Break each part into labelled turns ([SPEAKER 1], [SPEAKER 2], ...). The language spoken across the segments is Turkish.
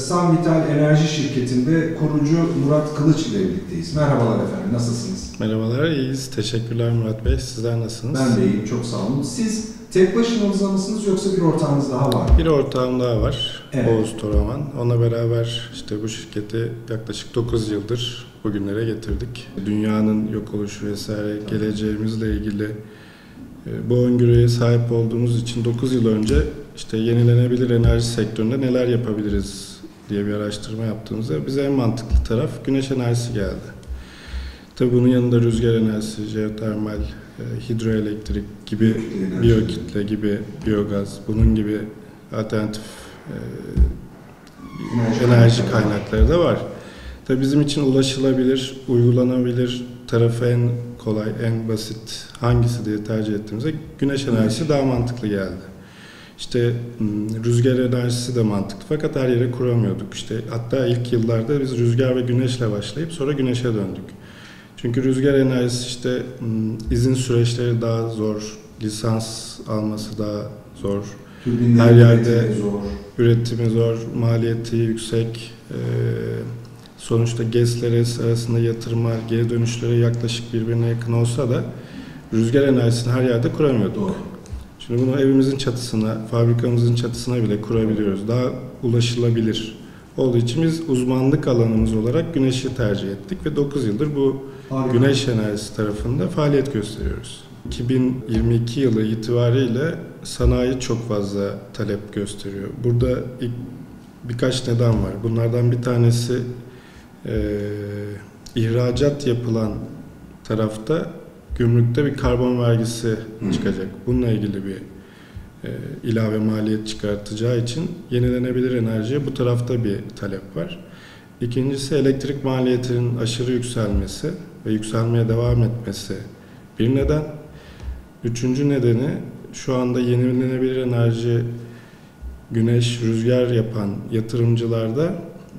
[SPEAKER 1] Samvital Enerji Şirketi'nde kurucu Murat Kılıç ile birlikteyiz. Merhabalar efendim, nasılsınız?
[SPEAKER 2] Merhabalar, iyiyiz. Teşekkürler Murat Bey. Sizler nasılsınız?
[SPEAKER 1] Ben de iyiyim, çok sağ olun. Siz tek başınıza mısınız yoksa bir ortağınız daha var mı?
[SPEAKER 2] Bir ortağım daha var,
[SPEAKER 1] Evet.
[SPEAKER 2] Oğuz Toraman. Onunla beraber işte bu şirketi yaklaşık 9 yıldır bugünlere getirdik. Dünyanın yok oluşu vesaire geleceğimizle ilgili bu öngörüye sahip olduğumuz için 9 yıl önce işte yenilenebilir enerji sektöründe neler yapabiliriz diye bir araştırma yaptığımızda bize en mantıklı taraf güneş enerjisi geldi. Tabii bunun yanında rüzgar enerjisi, jeotermal, hidroelektrik gibi, biyokütle gibi, biyogaz, bunun gibi alternatif enerji kaynakları da var. Tabii bizim için ulaşılabilir, uygulanabilir tarafı en kolay, en basit hangisi diye tercih ettiğimizde güneş enerjisi daha mantıklı geldi. İşte rüzgar enerjisi de mantıklı fakat her yere kuramıyorduk. İşte hatta ilk yıllarda biz rüzgar ve güneşle başlayıp sonra güneşe döndük. Çünkü rüzgar enerjisi işte izin süreçleri daha zor, lisans alması daha zor. Her yerde üretimi zor, maliyeti yüksek. Sonuçta GES'lere arasında yatırımlar, geri dönüşlere yaklaşık birbirine yakın olsa da rüzgar enerjisini her yerde kuramıyorduk. Şimdi bunu evimizin çatısına, fabrikamızın çatısına bile kurabiliyoruz. Daha ulaşılabilir olduğu için biz uzmanlık alanımız olarak güneşi tercih ettik ve 9 yıldır bu güneş enerjisi tarafında faaliyet gösteriyoruz. 2022 yılı itibariyle sanayi çok fazla talep gösteriyor. Burada birkaç neden var. Bunlardan bir tanesi ihracat yapılan tarafta gümrükte bir karbon vergisi çıkacak. Bununla ilgili bir ilave maliyet çıkartacağı için yenilenebilir enerjiye bu tarafta bir talep var. İkincisi elektrik maliyetinin aşırı yükselmesi ve yükselmeye devam etmesi bir neden. Üçüncü nedeni şu anda yenilenebilir enerji, güneş, rüzgar yapan yatırımcılarda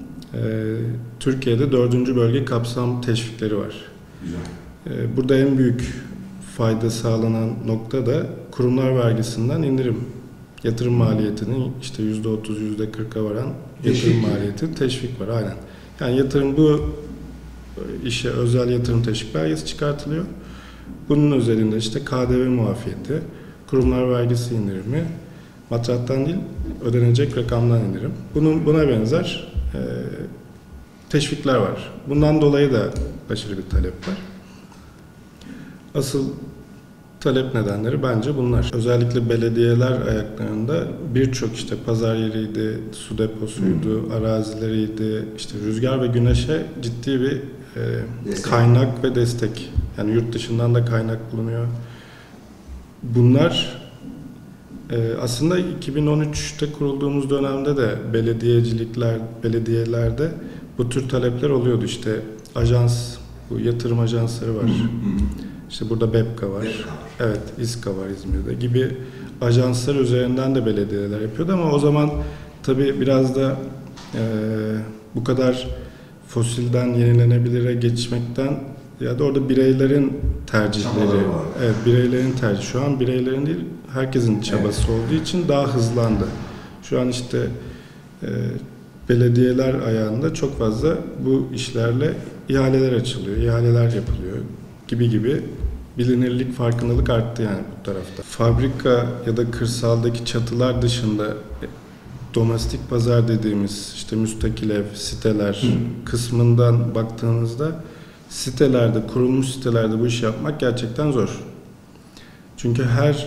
[SPEAKER 2] Türkiye'de 4. bölge kapsam teşvikleri var. Güzel. Burada en büyük fayda sağlanan nokta da kurumlar vergisinden indirim. Yatırım maliyetinin işte %30, %40'a varan yatırım maliyeti teşvik var. Aynen. Yani yatırım bu işe özel yatırım teşvik belgesi çıkartılıyor. Bunun özelinde işte KDV muafiyeti, kurumlar vergisi indirimi, matrahtan değil ödenecek rakamdan indirim. Buna benzer teşvikler var. Bundan dolayı da aşırı bir talep var. Asıl talep nedenleri bence bunlar. Özellikle belediyeler ayaklarında birçok işte pazar yeriydi, su deposuydu, arazileriydi, işte rüzgar ve güneşe ciddi bir kaynak ve destek. Yani yurt dışından da kaynak bulunuyor. Bunlar aslında 2013'te kurulduğumuz dönemde de belediyelerde bu tür talepler oluyordu. İşte ajans, bu yatırım ajansları var. İşte burada BEPKA var. Evet, İSKA var İzmir'de gibi ajanslar üzerinden de belediyeler yapıyordu ama o zaman tabii biraz da bu kadar fosilden yenilenebilire geçmekten ya da orada bireylerin tercihleri, evet bireylerin tercihi. Şu an bireylerin değil, herkesin çabası olduğu için daha hızlandı. Şu an işte belediyeler ayağında çok fazla bu işlerle ihaleler açılıyor, ihaleler yapılıyor gibi bilinirlik, farkındalık arttı yani bu tarafta. Fabrika ya da kırsaldaki çatılar dışında domestik pazar dediğimiz işte müstakil ev, siteler kısmından baktığınızda sitelerde, kurulmuş sitelerde bu işi yapmak gerçekten zor. Çünkü her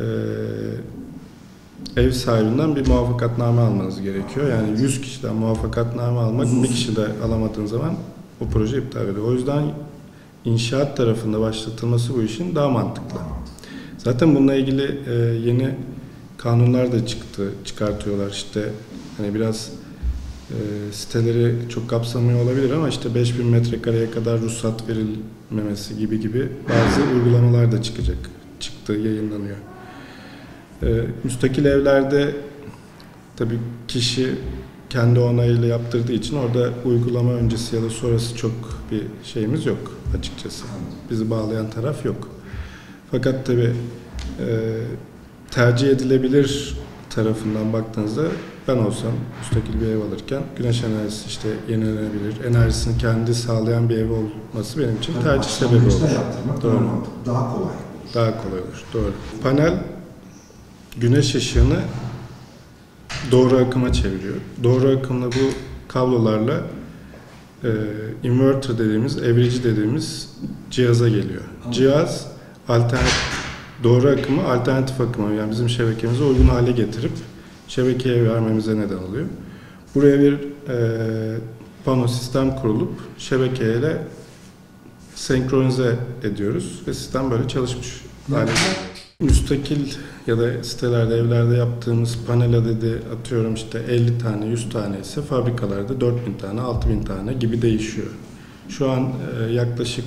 [SPEAKER 2] ev sahibinden bir muvaffakatname almanız gerekiyor. Yani 100 kişiden muvaffakatname almak, bir kişi de alamadığın zaman o proje iptal ediyor. O yüzden İnşaat tarafında başlatılması bu işin daha mantıklı. Zaten bununla ilgili yeni kanunlar da çıkartıyorlar. İşte hani biraz siteleri çok kapsamıyor olabilir ama işte 5000 metrekareye kadar ruhsat verilmemesi gibi bazı uygulamalar da çıktı, yayınlanıyor. Müstakil evlerde tabii kişi kendi onayıyla yaptırdığı için orada uygulama öncesi ya da sonrası çok bir şeyimiz yok açıkçası. Bizi bağlayan taraf yok. Fakat tabii tercih edilebilir tarafından baktığınızda ben olsam müstakil bir ev alırken güneş enerjisi işte yenilenebilir, enerjisini kendi sağlayan bir ev olması benim için tercih sebebi olur.
[SPEAKER 1] Yaptırmak
[SPEAKER 2] Doğru.
[SPEAKER 1] daha kolay olur.
[SPEAKER 2] Daha kolay olur. Doğru. Panel güneş ışığını doğru akıma çeviriyor. Doğru akımla bu kablolarla inverter dediğimiz, evrici dediğimiz cihaza geliyor. Cihaz doğru akımı alternatif akıma, yani bizim şebekemize uygun hale getirip şebekeye vermemize neden oluyor. Buraya bir pano sistem kurulup şebekeyle senkronize ediyoruz ve sistem böyle çalışmış hale geliyor. Müstakil ya da sitelerde, evlerde yaptığımız panel adedi atıyorum işte 50 tane, 100 tane ise fabrikalarda 4000 tane, 6000 tane gibi değişiyor. Şu an yaklaşık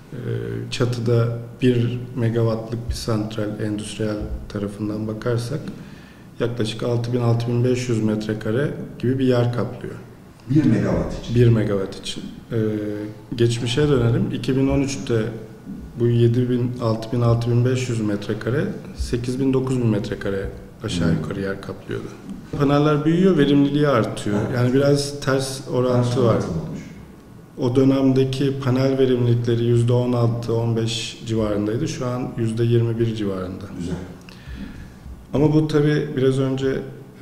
[SPEAKER 2] çatıda 1 megawattlık bir santral, endüstriyel tarafından bakarsak yaklaşık 6000-6500 metrekare gibi bir yer kaplıyor.
[SPEAKER 1] 1 megawatt için.
[SPEAKER 2] 1 megawatt için. Geçmişe dönelim. 2013'te bu 6000-6500 metrekare, 8000-9000 metrekare aşağı yukarı yer kaplıyordu. Paneller büyüyor, verimliliği artıyor. Yani biraz ters orantı var. O dönemdeki panel verimlilikleri %16-15 civarındaydı. Şu an %21 civarında.
[SPEAKER 1] Güzel.
[SPEAKER 2] Ama bu tabii biraz önce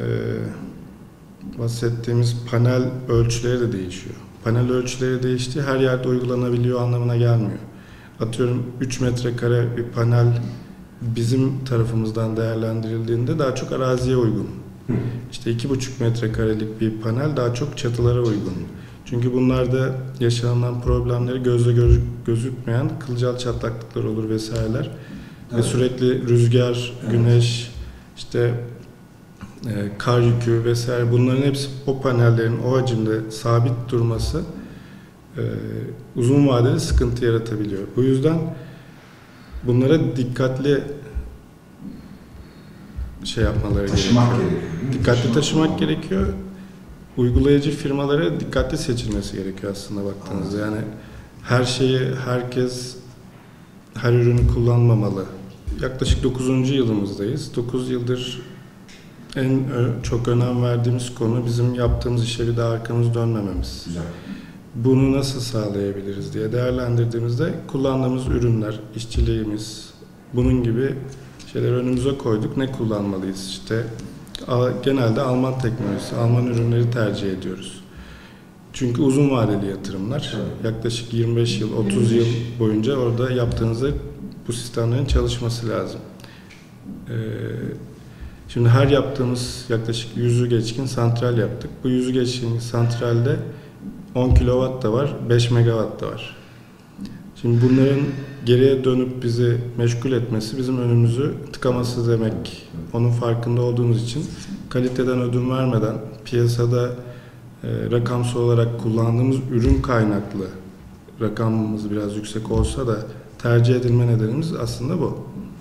[SPEAKER 2] bahsettiğimiz panel ölçüleri de değişiyor. Panel ölçüleri değişti, her yerde uygulanabiliyor anlamına gelmiyor. Atıyorum 3 metrekare bir panel bizim tarafımızdan değerlendirildiğinde daha çok araziye uygun. İşte 2,5 metrekarelik bir panel daha çok çatılara uygun. Çünkü bunlarda yaşanılan problemleri gözle gözükmeyen kılcal çatlaklıklar olur vesaireler. Evet. Ve sürekli rüzgar, güneş, işte kar yükü vesaire bunların hepsi o panellerin o hacimde sabit durması uzun vadeli sıkıntı yaratabiliyor. Bu yüzden bunlara dikkatli yapmaları gerekiyor. Dikkatli taşımak gerekiyor. Uygulayıcı firmalara dikkatli seçilmesi gerekiyor aslında baktığınızda. Yani herkes her ürünü kullanmamalı. Yaklaşık 9. yılımızdayız. 9 yıldır en çok önem verdiğimiz konu bizim yaptığımız işe bir daha arkamız dönmememiz.
[SPEAKER 1] Güzel.
[SPEAKER 2] Bunu nasıl sağlayabiliriz diye değerlendirdiğimizde kullandığımız ürünler, işçiliğimiz, bunun gibi şeyleri önümüze koyduk. Ne kullanmalıyız? İşte genelde Alman teknolojisi, Alman ürünleri tercih ediyoruz. Çünkü uzun vadeli yatırımlar. Evet. Yaklaşık 25 yıl, 30 yıl boyunca orada yaptığınızda bu sistemlerin çalışması lazım. Şimdi her yaptığımız yaklaşık 100'ü geçkin santral yaptık. Bu 100'ü geçkin santralde 10 kW da var, 5 megawatt da var. Şimdi bunların geriye dönüp bizi meşgul etmesi bizim önümüzü tıkaması demek. Onun farkında olduğumuz için kaliteden ödün vermeden piyasada rakamsal olarak kullandığımız ürün kaynaklı rakamımız biraz yüksek olsa da tercih edilme nedenimiz aslında bu.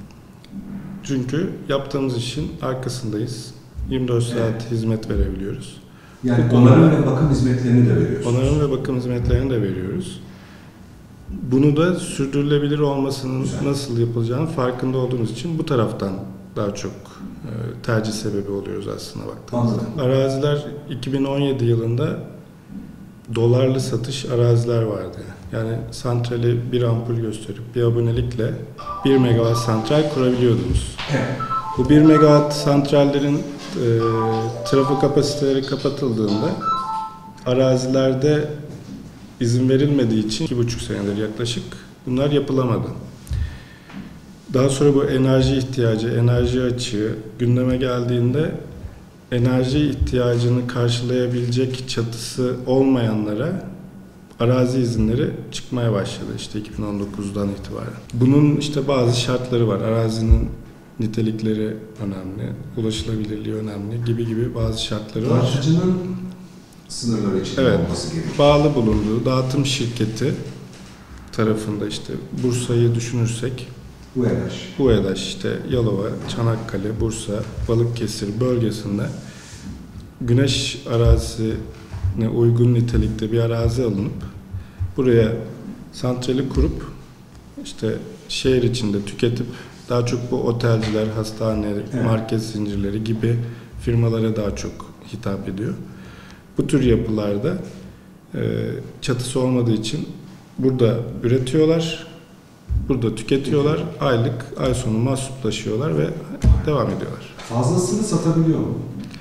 [SPEAKER 2] Çünkü yaptığımız işin arkasındayız. 24 saat hizmet verebiliyoruz.
[SPEAKER 1] Yani onarım ve bakım hizmetlerini de veriyoruz.
[SPEAKER 2] Onarım ve bakım hizmetlerini de veriyoruz. Bunu da sürdürülebilir olmasının nasıl yapılacağını farkında olduğumuz için bu taraftan daha çok tercih sebebi oluyoruz aslında baktığımızda. Araziler 2017 yılında dolarlı satış araziler vardı. Yani santrali bir ampul gösterip bir abonelikle 1 megawatt santral kurabiliyordunuz. Bu 1 megawatt santrallerin trafo kapasiteleri kapatıldığında arazilerde izin verilmediği için 2,5 senedir yaklaşık bunlar yapılamadı. Daha sonra bu enerji ihtiyacı, enerji açığı gündeme geldiğinde enerji ihtiyacını karşılayabilecek çatısı olmayanlara arazi izinleri çıkmaya başladı işte 2019'dan itibaren. Bunun işte bazı şartları var. Arazinin nitelikleri önemli, ulaşılabilirliği önemli gibi bazı şartları var.
[SPEAKER 1] Dağıtıcının sınırları içinde olması gerekiyor.
[SPEAKER 2] Bağlı bulunduğu dağıtım şirketi tarafında işte Bursa'yı düşünürsek UEDAŞ işte Yalova, Çanakkale, Bursa, Balıkesir bölgesinde güneş arazisine uygun nitelikte bir arazi alınıp buraya santrali kurup işte şehir içinde tüketip daha çok bu otelciler, hastane, market zincirleri gibi firmalara daha çok hitap ediyor. Bu tür yapılarda çatısı olmadığı için burada üretiyorlar, burada tüketiyorlar, ay sonu mahsuplaşıyorlar ve devam ediyorlar.
[SPEAKER 1] Fazlasını satabiliyor mu?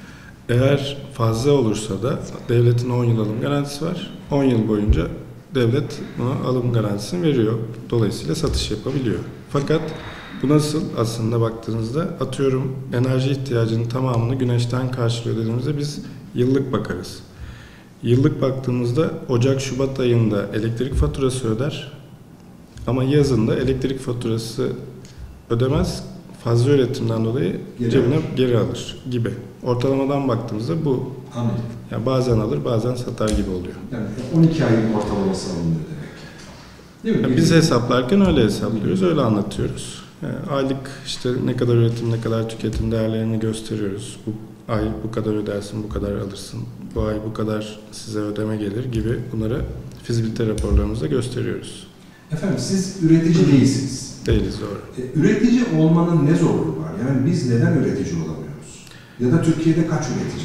[SPEAKER 2] Eğer fazla olursa da devletin 10 yıl alım garantisi var. 10 yıl boyunca devlet buna alım garantisini veriyor. Dolayısıyla satış yapabiliyor. Fakat bu nasıl aslında baktığınızda, atıyorum enerji ihtiyacının tamamını güneşten karşılıyor dediğimizde biz yıllık bakarız. Yıllık baktığımızda Ocak-Şubat ayında elektrik faturası öder ama yazında elektrik faturası ödemez. Fazla üretimden dolayı cebine geri alır gibi. Ortalamadan baktığımızda bu.
[SPEAKER 1] Anladım.
[SPEAKER 2] Yani bazen alır, bazen satar gibi oluyor.
[SPEAKER 1] Yani 12 ayın ortalaması alınıyor demek. Değil mi?
[SPEAKER 2] Yani biz hesaplarken öyle hesaplıyoruz, öyle anlatıyoruz. Yani aylık işte ne kadar üretim, ne kadar tüketim değerlerini gösteriyoruz. Bu ay bu kadar ödersin, bu kadar alırsın. Bu ay bu kadar size ödeme gelir gibi bunları fizibilite raporlarımızda gösteriyoruz.
[SPEAKER 1] Efendim siz üretici değilsiniz.
[SPEAKER 2] Değiliz, doğru.
[SPEAKER 1] Üretici olmanın ne zorluğu var? Yani biz neden üretici olamıyoruz? Ya da Türkiye'de kaç üretici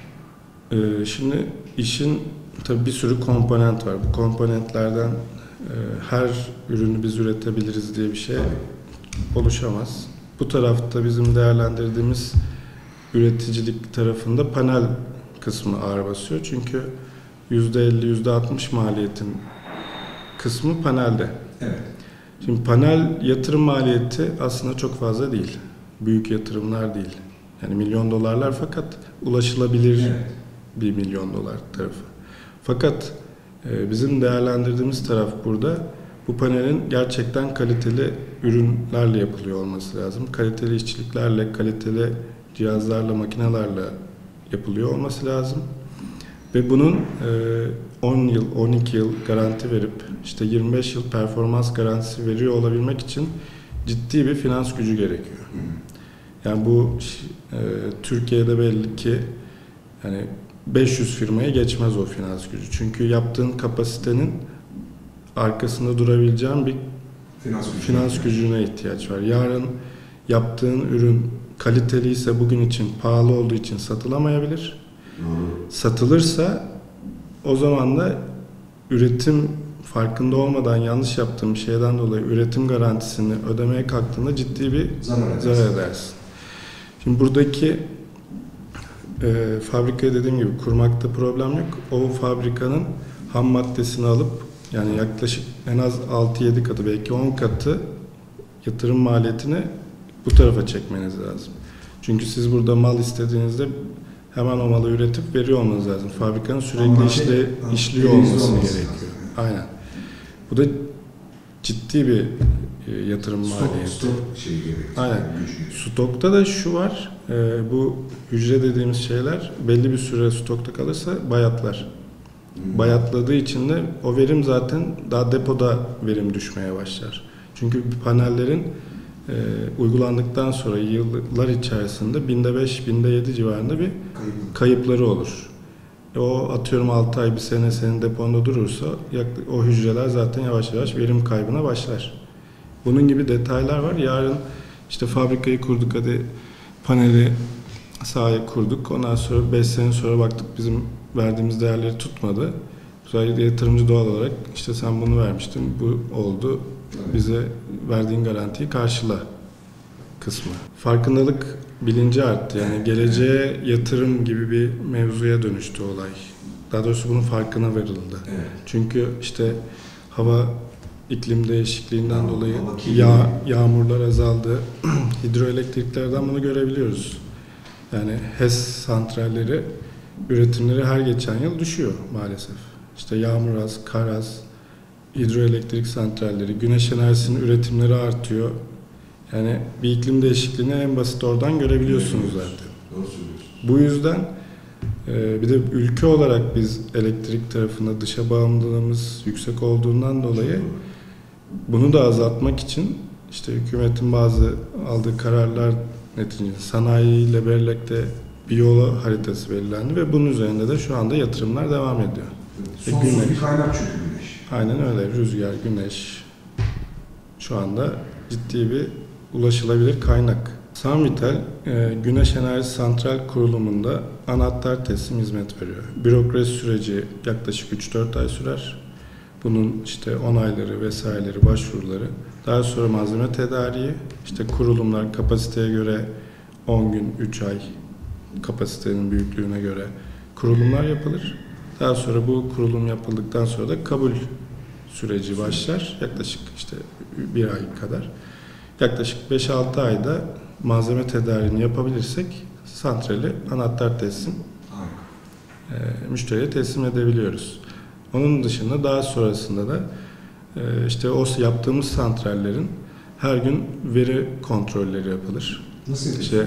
[SPEAKER 1] var?
[SPEAKER 2] Şimdi işin tabii bir sürü komponent var. Bu komponentlerden her ürünü biz üretebiliriz diye bir şey oluşamaz. Bu tarafta bizim değerlendirdiğimiz üreticilik tarafında panel kısmı ağır basıyor. Çünkü %50, %60 maliyetin kısmı panelde.
[SPEAKER 1] Evet.
[SPEAKER 2] Şimdi panel yatırım maliyeti aslında çok fazla değil. Büyük yatırımlar değil. Yani milyon dolarlar fakat ulaşılabilir bir milyon dolar tarafı. Fakat bizim değerlendirdiğimiz taraf burada bu panelin gerçekten kaliteli ürünlerle yapılıyor olması lazım. Kaliteli işçiliklerle, kaliteli cihazlarla, makinelerle yapılıyor olması lazım. Ve bunun 10 yıl, 12 yıl garanti verip işte 25 yıl performans garantisi veriyor olabilmek için ciddi bir finans gücü gerekiyor. Yani bu Türkiye'de belli ki yani 500 firmaya geçmez o finans gücü. Çünkü yaptığın kapasitenin arkasında durabileceğin bir finans gücüne ihtiyaç var. Yarın yaptığın ürün kaliteliyse bugün için pahalı olduğu için satılamayabilir. Satılırsa o zaman da üretim farkında olmadan yanlış yaptığım bir şeyden dolayı üretim garantisini ödemeye kalktığında ciddi bir zarar edersin. Şimdi buradaki fabrikayı dediğim gibi kurmakta problem yok. O fabrikanın ham maddesini alıp yani yaklaşık en az 6-7 katı belki 10 katı yatırım maliyetini bu tarafa çekmeniz lazım. Çünkü siz burada mal istediğinizde hemen o malı üretip veriyor olmanız lazım. Fabrikanın sürekli işliyor olması gerekiyor. Aynen. Bu da ciddi bir yatırım maliyeti.
[SPEAKER 1] Stok gerekiyor.
[SPEAKER 2] Aynen. Stokta da şu var. Bu hücre dediğimiz şeyler belli bir süre stokta kalırsa bayatlar. Bayatladığı için de o verim zaten daha depoda verim düşmeye başlar. Çünkü panellerin uygulandıktan sonra yıllar içerisinde binde 5, binde 7 civarında bir kayıpları olur. O atıyorum 6 ay, bir sene senin deponda durursa o hücreler zaten yavaş yavaş verim kaybına başlar. Bunun gibi detaylar var. Yarın işte fabrikayı kurduk, hadi paneli sahaya kurduk. Ondan sonra 5 sene sonra baktık bizim verdiğimiz değerleri tutmadı. Sonra yatırımcı doğal olarak işte sen bunu vermiştin, bu oldu. Bize verdiğin garantiyi karşıla kısmı. Farkındalık bilinci arttı. Yani geleceğe yatırım gibi bir mevzuya dönüştü olay. Daha doğrusu bunun farkına varıldı.
[SPEAKER 1] Evet.
[SPEAKER 2] Çünkü işte hava iklim değişikliğinden dolayı yağmurlar azaldı. Hidroelektriklerden bunu görebiliyoruz. Yani HES santralleri üretimleri her geçen yıl düşüyor maalesef. İşte yağmur az, kar az, hidroelektrik santralleri, güneş enerjisinin üretimleri artıyor. Yani bir iklim değişikliğini en basit oradan görebiliyorsunuz zaten.
[SPEAKER 1] Doğru söylüyorsun.
[SPEAKER 2] Bu yüzden bir de ülke olarak biz elektrik tarafında dışa bağımlılığımız yüksek olduğundan dolayı bunu da azaltmak için işte hükümetin bazı aldığı kararlar neticesinde sanayiyle birlikte bir yol haritası belirlendi ve bunun üzerinde de şu anda yatırımlar devam ediyor.
[SPEAKER 1] Sonsuz bir kaynak çünkü güneş.
[SPEAKER 2] Aynen öyle. Rüzgar, güneş şu anda ciddi bir ulaşılabilir kaynak. Sanvital, güneş enerji santral kurulumunda anahtar teslim hizmet veriyor. Bürokrasi süreci yaklaşık 3-4 ay sürer. Bunun işte onayları vesaireleri, başvuruları. Daha sonra malzeme tedariği, işte kurulumlar kapasiteye göre 10 gün, 3 ay kapasitenin büyüklüğüne göre kurulumlar yapılır. Daha sonra bu kurulum yapıldıktan sonra da kabul süreci başlar. Yaklaşık işte 1 ay kadar. Yaklaşık 5-6 ayda malzeme tedariğini yapabilirsek santrali anahtar teslim müşteriye teslim edebiliyoruz. Onun dışında daha sonrasında da işte o yaptığımız santrallerin her gün veri kontrolleri yapılır.
[SPEAKER 1] Nasıl
[SPEAKER 2] İşte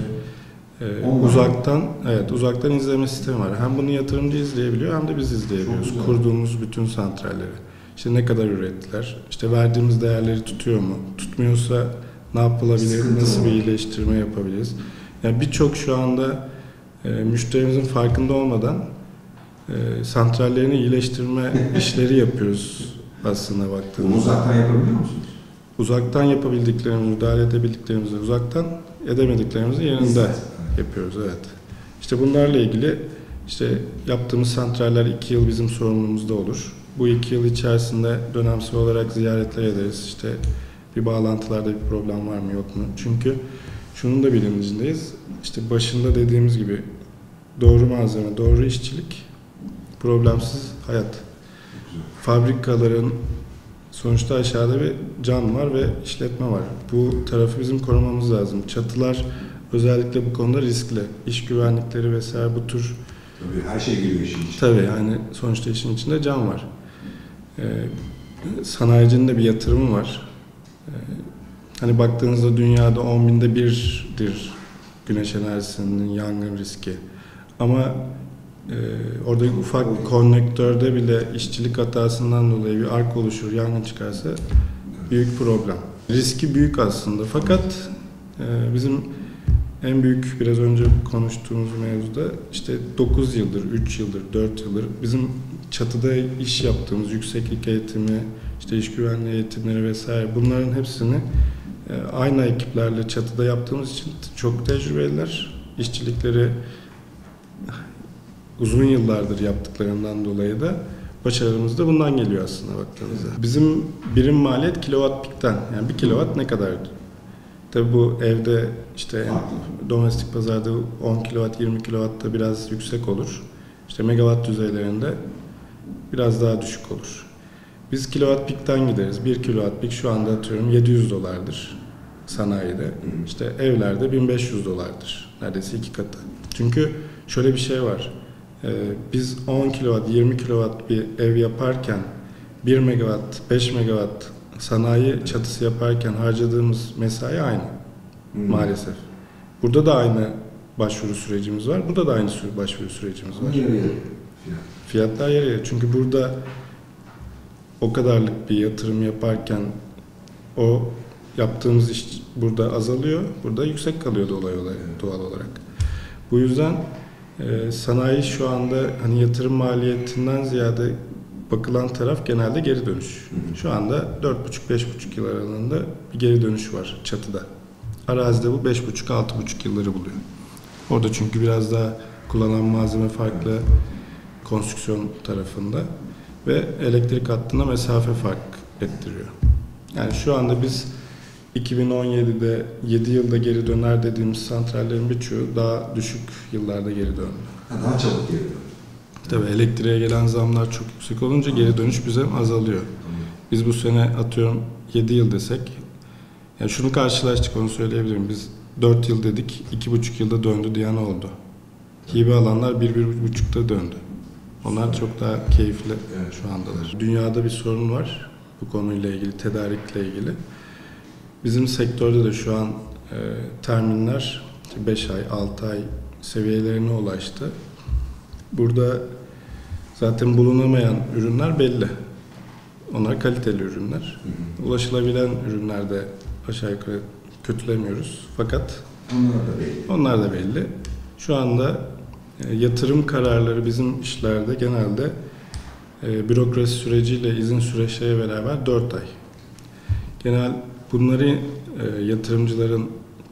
[SPEAKER 2] uzaktan izleme sistemi var. Hem bunu yatırımcı izleyebiliyor hem de biz izleyebiliyoruz. Kurduğumuz bütün santralleri. İşte ne kadar ürettiler, işte verdiğimiz değerleri tutuyor mu? Tutmuyorsa ne yapılabilir, nasıl bir iyileştirme yapabiliriz? Yani birçok şu anda müşterimizin farkında olmadan santrallerini iyileştirme işleri yapıyoruz aslında baktığımızda.
[SPEAKER 1] Bunu uzaktan yapabiliyor musunuz?
[SPEAKER 2] Uzaktan yapabildiklerimizi, müdahale edebildiklerimizi uzaktan, edemediklerimizi yerinde yapıyoruz. Evet. İşte bunlarla ilgili işte yaptığımız santraller 2 yıl bizim sorumluluğumuzda olur. Bu 2 yıl içerisinde dönemsel olarak ziyaretler ederiz. İşte bir bağlantılarda bir problem var mı yok mu? Çünkü şunun da bilincindeyiz. İşte başında dediğimiz gibi doğru malzeme, doğru işçilik, problemsiz hayat. Fabrikaların sonuçta aşağıda bir can var ve işletme var. Bu tarafı bizim korumamız lazım. Çatılar özellikle bu konuda riskli. İş güvenlikleri vesaire bu tür.
[SPEAKER 1] Tabii her şey giriyor işin içine.
[SPEAKER 2] Tabii yani sonuçta işin içinde can var. Sanayicinin de bir yatırımı var. Hani baktığınızda dünyada 10.000'de 1'dir güneş enerjisinin yangın riski. Ama orada ufak konnektörde bile işçilik hatasından dolayı bir ark oluşur, yangın çıkarsa büyük problem. Riski büyük aslında fakat bizim en büyük biraz önce konuştuğumuz mevzuda işte 9 yıldır, 3 yıldır, 4 yıldır bizim çatıda iş yaptığımız yükseklik eğitimi, işte iş güvenliği eğitimleri vesaire bunların hepsini aynı ekiplerle çatıda yaptığımız için çok tecrübeliler. İşçilikleri uzun yıllardır yaptıklarından dolayı da başarımız da bundan geliyor aslında baktığınızda. Bizim birim maliyet kilowatt pikten. Yani 1 kilowatt ne kadardır? Tabii bu evde işte domestik pazarda 10 kilowatt, 20 kilowatt da biraz yüksek olur. İşte megawatt düzeylerinde biraz daha düşük olur. Biz kilowatt pikten gideriz. 1 kilowatt pik şu anda atıyorum $700 sanayide. İşte evlerde $1500. Neredeyse 2 katı. Çünkü şöyle bir şey var. Biz 10 kW, 20 kW bir ev yaparken 1 megawatt, 5 megawatt sanayi çatısı yaparken harcadığımız mesai aynı maalesef. Burada da aynı başvuru sürecimiz var. Burada da aynı başvuru sürecimiz var. Fiyatlar yarı. Çünkü burada o kadarlık bir yatırım yaparken o yaptığımız iş burada azalıyor. Burada yüksek kalıyor doğal olarak. Bu yüzden sanayi şu anda hani yatırım maliyetinden ziyade bakılan taraf genelde geri dönüş. Şu anda 4,5-5,5 yıl aralığında bir geri dönüş var çatıda. Arazide bu 5,5-6,5 yılları buluyor. Orada çünkü biraz daha kullanılan malzeme farklı konstrüksiyon tarafında ve elektrik hattına mesafe fark ettiriyor. Yani şu anda biz 2017'de 7 yılda geri döner dediğimiz santrallerin birçoğu daha düşük yıllarda geri döndü.
[SPEAKER 1] Daha çabuk geri döndü.
[SPEAKER 2] Tabii elektriğe gelen zamlar çok yüksek olunca geri dönüş bize azalıyor. Biz bu sene atıyorum 7 yıl desek, yani şunu karşılaştık onu söyleyebilirim. Biz 4 yıl dedik, 2,5 yılda döndü diyen oldu. Hibe alanlar 1-1,5'da döndü. Onlar çok daha keyifli şu andalar. Dünyada bir sorun var bu konuyla ilgili, tedarikle ilgili. Bizim sektörde de şu an terminler 5 ay, 6 ay seviyelerine ulaştı. Burada zaten bulunamayan ürünler belli. Onlar kaliteli ürünler. Ulaşılabilen ürünlerde aşağı yukarı kötülemiyoruz. Fakat onlar da belli. Şu anda yatırım kararları bizim işlerde genelde bürokrasi süreciyle izin süreçleriyle beraber 4 ay. Genel bunları yatırımcıların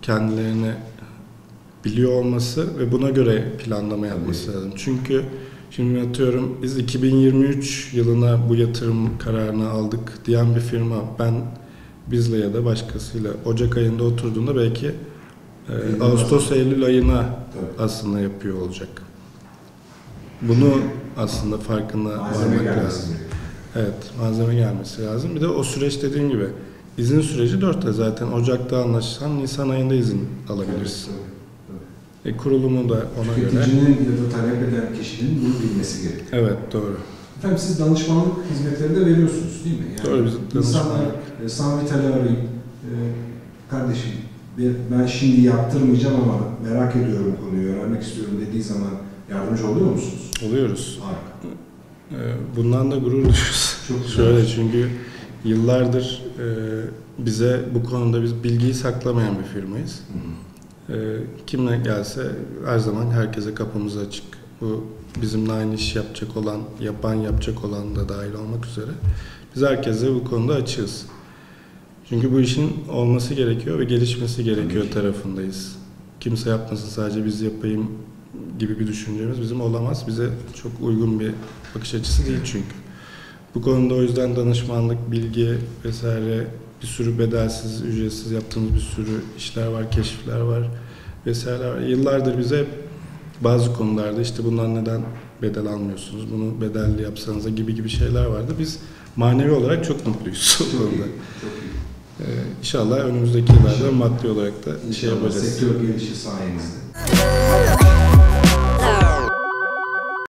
[SPEAKER 2] kendilerini biliyor olması ve buna göre planlama yapması lazım. Çünkü şimdi atıyorum biz 2023 yılına bu yatırım kararını aldık diyen bir firma bizle ya da başkasıyla Ocak ayında oturduğunda belki Ağustos-Eylül ayına aslında yapıyor olacak. Bunu aslında farkına varmak lazım. Evet, malzeme gelmesi lazım. Bir de o süreç dediğim gibi izin süreci 4 ay zaten. Ocak'ta anlaşırsan Nisan ayında izin alabilirsin. Kurulumu da ona göre.
[SPEAKER 1] Tüketicinin ya da talep eden kişinin bunu bilmesi gerekiyor.
[SPEAKER 2] Evet, doğru.
[SPEAKER 1] Efendim siz danışmanlık hizmetleri de veriyorsunuz değil mi? Yani
[SPEAKER 2] doğru, biz
[SPEAKER 1] insanlar Sanvital'i arayıp kardeşim ben şimdi yaptırmayacağım ama merak ediyorum konuyu, öğrenmek istiyorum dediği zaman yardımcı oluyor musunuz?
[SPEAKER 2] Oluyoruz.
[SPEAKER 1] Harika.
[SPEAKER 2] Bundan da gurur duyuyoruz.
[SPEAKER 1] Çok güzel.
[SPEAKER 2] Şöyle çünkü yıllardır bize bu konuda biz bilgiyi saklamayan bir firmayız. Kimle gelse her zaman herkese kapımız açık. Bu bizimle aynı iş yapacak olan da dahil olmak üzere. Biz herkese bu konuda açığız. Çünkü bu işin olması gerekiyor ve gelişmesi gerekiyor tarafındayız. Kimse yapmasın sadece biz yapayım gibi bir düşüncemiz bizim olamaz. Bize çok uygun bir bakış açısı değil çünkü. Bu konuda o yüzden danışmanlık, bilgi vesaire bir sürü bedelsiz, ücretsiz yaptığımız bir sürü işler var, keşifler var vesaireler var. Yıllardır bize bazı konularda işte bundan neden bedel almıyorsunuz, bunu bedelli yapsanıza gibi şeyler vardı. Biz manevi olarak çok mutluyuz bu konuda.
[SPEAKER 1] Çok iyi.
[SPEAKER 2] İnşallah önümüzdeki yıllarda maddi olarak da şey yapacağız.
[SPEAKER 1] Sektör gelişi sayenizde.